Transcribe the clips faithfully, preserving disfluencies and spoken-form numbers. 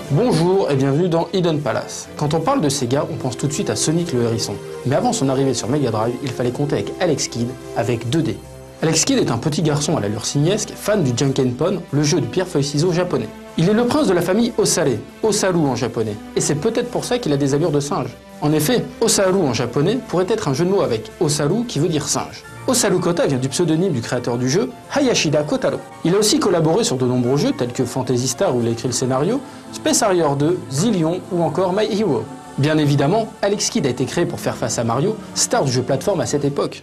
Bonjour et bienvenue dans Hidden Palace. Quand on parle de Sega, on pense tout de suite à Sonic le hérisson. Mais avant son arrivée sur Mega Drive, il fallait compter avec Alex Kidd, avec deux D. Alex Kidd est un petit garçon à l'allure simiesque, fan du Jankenpon, le jeu de pierre-feuille-ciseaux japonais. Il est le prince de la famille Osare, Osaru en japonais, et c'est peut-être pour ça qu'il a des allures de singe. En effet, Osaru en japonais pourrait être un jeu de mots avec Osaru qui veut dire singe. Osaru Kota vient du pseudonyme du créateur du jeu, Hayashida Kotaro. Il a aussi collaboré sur de nombreux jeux tels que Phantasy Star où il a écrit le scénario, Space Harrier deux, Zillion ou encore My Hero. Bien évidemment, Alex Kidd a été créé pour faire face à Mario, star du jeu plateforme à cette époque.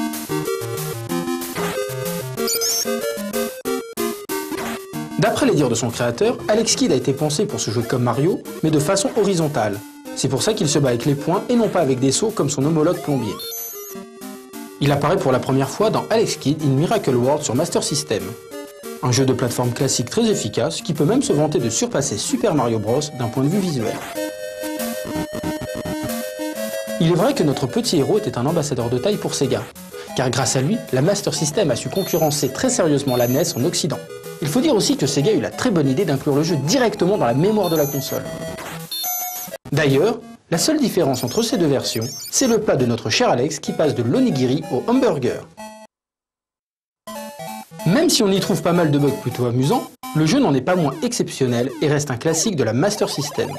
D'après les dires de son créateur, Alex Kidd a été pensé pour ce jeu comme Mario, mais de façon horizontale. C'est pour ça qu'il se bat avec les poings et non pas avec des sauts comme son homologue plombier. Il apparaît pour la première fois dans Alex Kidd in Miracle World sur Master System. Un jeu de plateforme classique très efficace qui peut même se vanter de surpasser Super Mario Bros d'un point de vue visuel. Il est vrai que notre petit héros était un ambassadeur de taille pour Sega, car grâce à lui, la Master System a su concurrencer très sérieusement la N E S en Occident. Il faut dire aussi que Sega a eu la très bonne idée d'inclure le jeu directement dans la mémoire de la console. D'ailleurs, la seule différence entre ces deux versions, c'est le plat de notre cher Alex qui passe de l'onigiri au hamburger. Même si on y trouve pas mal de bugs plutôt amusants, le jeu n'en est pas moins exceptionnel et reste un classique de la Master System.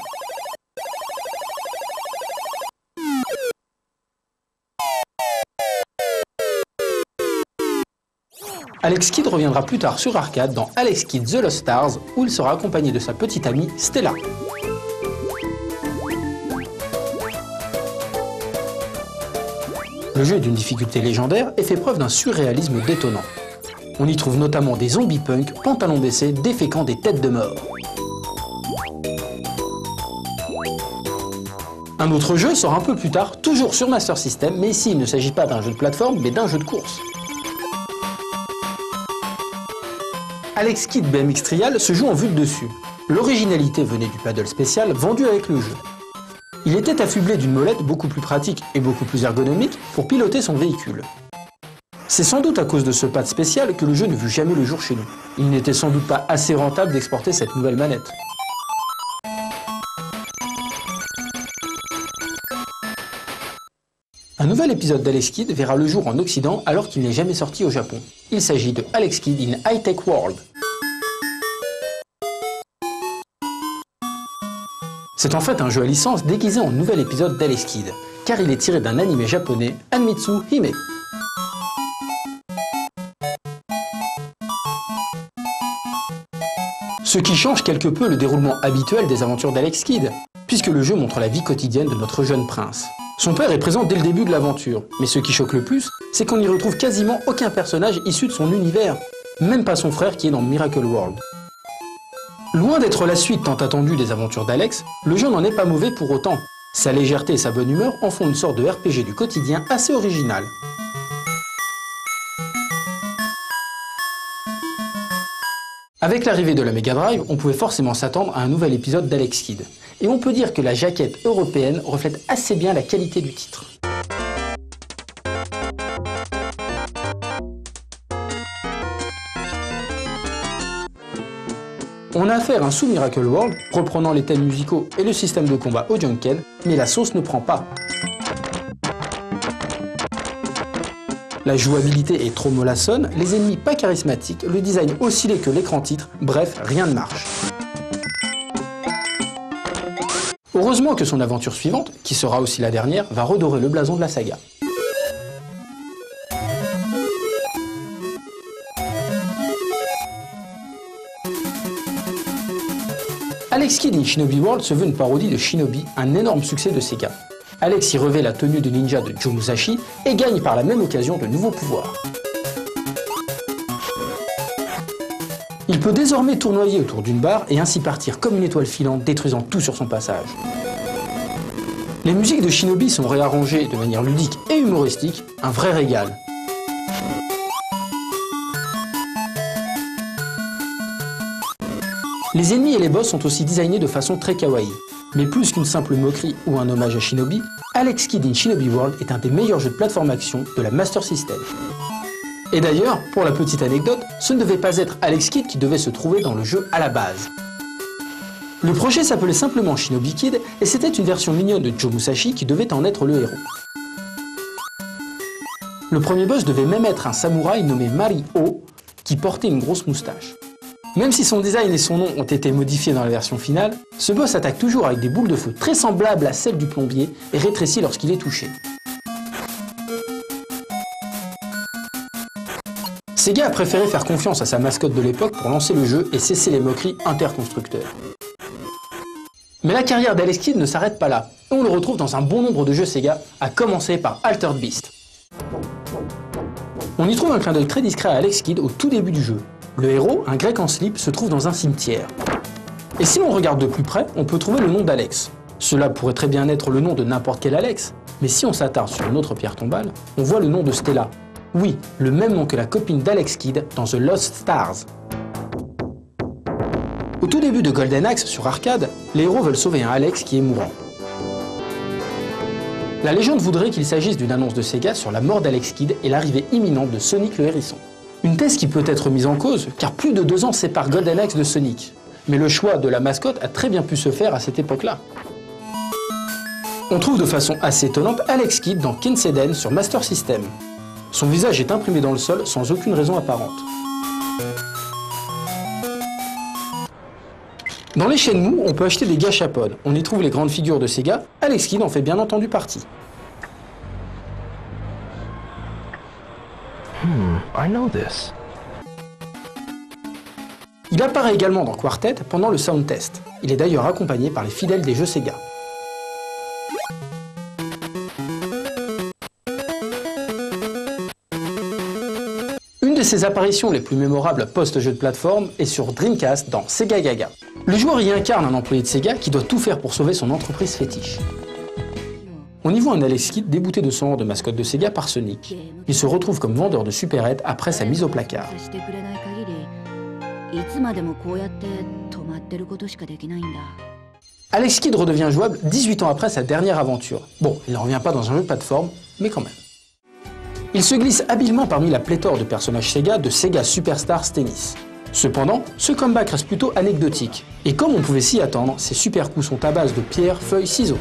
Alex Kidd reviendra plus tard sur arcade dans Alex Kidd The Lost Stars où il sera accompagné de sa petite amie Stella. Le jeu est d'une difficulté légendaire et fait preuve d'un surréalisme détonnant. On y trouve notamment des zombies punk, pantalons baissés, déféquant des têtes de mort. Un autre jeu sort un peu plus tard, toujours sur Master System, mais ici il ne s'agit pas d'un jeu de plateforme, mais d'un jeu de course. Alex Kidd B M X Trial se joue en vue de dessus. L'originalité venait du paddle spécial vendu avec le jeu. Il était affublé d'une molette beaucoup plus pratique et beaucoup plus ergonomique pour piloter son véhicule. C'est sans doute à cause de ce pad spécial que le jeu ne vit jamais le jour chez nous. Il n'était sans doute pas assez rentable d'exporter cette nouvelle manette. Un nouvel épisode d'Alex Kidd verra le jour en Occident alors qu'il n'est jamais sorti au Japon. Il s'agit de Alex Kidd in High Tech World. C'est en fait un jeu à licence déguisé en nouvel épisode d'Alex Kidd, car il est tiré d'un anime japonais, Anmitsu Hime. Ce qui change quelque peu le déroulement habituel des aventures d'Alex Kidd, puisque le jeu montre la vie quotidienne de notre jeune prince. Son père est présent dès le début de l'aventure, mais ce qui choque le plus, c'est qu'on n'y retrouve quasiment aucun personnage issu de son univers, même pas son frère qui est dans Miracle World. Loin d'être la suite tant attendue des aventures d'Alex, le jeu n'en est pas mauvais pour autant. Sa légèreté et sa bonne humeur en font une sorte de R P G du quotidien assez original. Avec l'arrivée de la Mega Drive, on pouvait forcément s'attendre à un nouvel épisode d'Alex Kidd. Et on peut dire que la jaquette européenne reflète assez bien la qualité du titre. On a affaire à un sous-Miracle World, reprenant les thèmes musicaux et le système de combat au Junken, mais la sauce ne prend pas. La jouabilité est trop mollassonne, les ennemis pas charismatiques, le design aussi laid que l'écran titre, bref, rien ne marche. Heureusement que son aventure suivante, qui sera aussi la dernière, va redorer le blason de la saga. Alex Kidd in Shinobi World se veut une parodie de Shinobi, un énorme succès de Sega. Alex y revêt la tenue de ninja de Joe Musashi et gagne par la même occasion de nouveaux pouvoirs. Il peut désormais tournoyer autour d'une barre et ainsi partir comme une étoile filante, détruisant tout sur son passage. Les musiques de Shinobi sont réarrangées de manière ludique et humoristique, un vrai régal. Les ennemis et les boss sont aussi designés de façon très kawaii. Mais plus qu'une simple moquerie ou un hommage à Shinobi, Alex Kidd in Shinobi World est un des meilleurs jeux de plateforme action de la Master System. Et d'ailleurs, pour la petite anecdote, ce ne devait pas être Alex Kidd qui devait se trouver dans le jeu à la base. Le projet s'appelait simplement Shinobi Kid et c'était une version mignonne de Joe Musashi qui devait en être le héros. Le premier boss devait même être un samouraï nommé Mari-O qui portait une grosse moustache. Même si son design et son nom ont été modifiés dans la version finale, ce boss attaque toujours avec des boules de feu très semblables à celles du plombier et rétrécit lorsqu'il est touché. Sega a préféré faire confiance à sa mascotte de l'époque pour lancer le jeu et cesser les moqueries interconstructeurs. Mais la carrière d'Alex Kidd ne s'arrête pas là, et on le retrouve dans un bon nombre de jeux Sega, à commencer par Altered Beast. On y trouve un clin d'œil très discret à Alex Kidd au tout début du jeu. Le héros, un grec en slip, se trouve dans un cimetière. Et si l'on regarde de plus près, on peut trouver le nom d'Alex. Cela pourrait très bien être le nom de n'importe quel Alex, mais si on s'attarde sur une autre pierre tombale, on voit le nom de Stella. Oui, le même nom que la copine d'Alex Kidd dans The Lost Stars. Au tout début de Golden Axe sur arcade, les héros veulent sauver un Alex qui est mourant. La légende voudrait qu'il s'agisse d'une annonce de Sega sur la mort d'Alex Kidd et l'arrivée imminente de Sonic le Hérisson. Une thèse qui peut être mise en cause, car plus de deux ans séparent Golden Axe de Sonic. Mais le choix de la mascotte a très bien pu se faire à cette époque-là. On trouve de façon assez étonnante Alex Kidd dans Kinseyden sur Master System. Son visage est imprimé dans le sol sans aucune raison apparente. Dans les Shenmue, on peut acheter des gâchapods. On y trouve les grandes figures de Sega. Alex Kidd en fait bien entendu partie. Hmm, I know this. Il apparaît également dans Quartet pendant le sound test. Il est d'ailleurs accompagné par les fidèles des jeux Sega. Une de ses apparitions les plus mémorables post-jeu de plateforme est sur Dreamcast dans Sega Gaga. Le joueur y incarne un employé de Sega qui doit tout faire pour sauver son entreprise fétiche. On y voit un Alex Kidd débouté de son rang de mascotte de Sega par Sonic. Il se retrouve comme vendeur de supérettes après sa mise au placard. Alex Kidd redevient jouable dix-huit ans après sa dernière aventure. Bon, il ne revient pas dans un jeu de plateforme, mais quand même. Il se glisse habilement parmi la pléthore de personnages Sega de Sega Superstars Tennis. Cependant, ce comeback reste plutôt anecdotique. Et comme on pouvait s'y attendre, ses super coups sont à base de pierre, feuilles, ciseaux.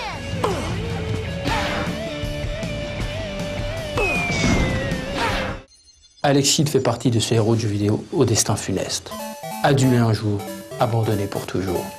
Alex Kidd fait partie de ces héros de jeux vidéo au destin funeste. Adulé un jour, abandonné pour toujours.